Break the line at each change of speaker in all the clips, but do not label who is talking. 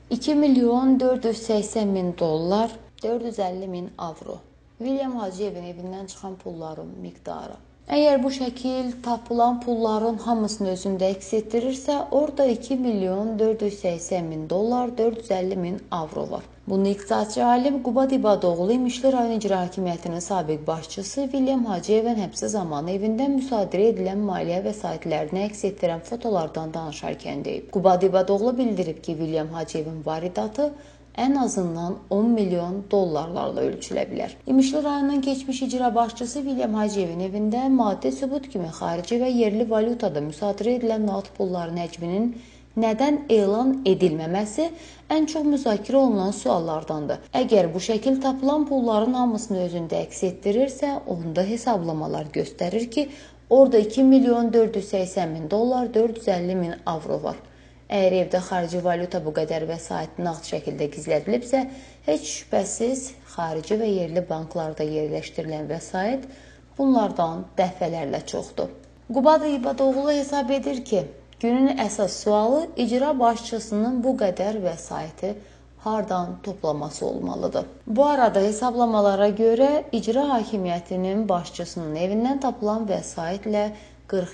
2 milyon 480 bin dollar, 450 bin avro. William Hacıyevin evindən çıxan pulların miqdarı. Əgər bu şəkil tapılan pulların hamısını özündə əks etdirirsə, orada 2 milyon 480 bin dollar, 450 bin avro var. Bunu iqtisadçı alim Qubad İbadoğlu İmişli rayon icra hakimiyyətinin sabiq başçısı William Hacıyevin həbsi zamanı evindən müsadirə edilən maliyyə vəsaitlərini əks etdirən fotolardan danışarkən deyib. Qubad İbadoğlu bildirib ki, William Hacıyevin varidatı ən azından 10 milyon dollarlarla ölçülə bilər. İmişli rayonunun keçmiş icra başçısı William Hacıyevin evində maddi sübut kimi xarici və yerli valyutada müsadirə edilən nağd pulların həcminin nədən elan edilməməsi ən çox müzakirə olunan suallardandır. Əgər bu şəkil tapılan pulların hamısını özündə əks etdirirsə, onda hesablamalar göstərir ki, orada 2 milyon 480 bin dollar, 450 bin avro var. Əgər evdə xarici valyuta bu qədər vəsait nağd şəkildə gizlədilibsə, heç şübhəsiz xarici və yerli banklarda yerləşdirilən vəsait bunlardan dəfələrlə çoxdur. Qubad İbadoğlu hesab edir ki, günün əsas sualı icra başçısının bu qədər vəsaiti hardan toplaması olmalıdır. Bu arada hesablamalara görə icra hakimiyyətinin başçısının evindən tapılan vəsaitlə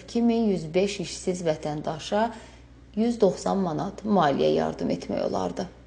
42.105 işsiz vətəndaşa 190 manat maliyyə yardım etmək olardı.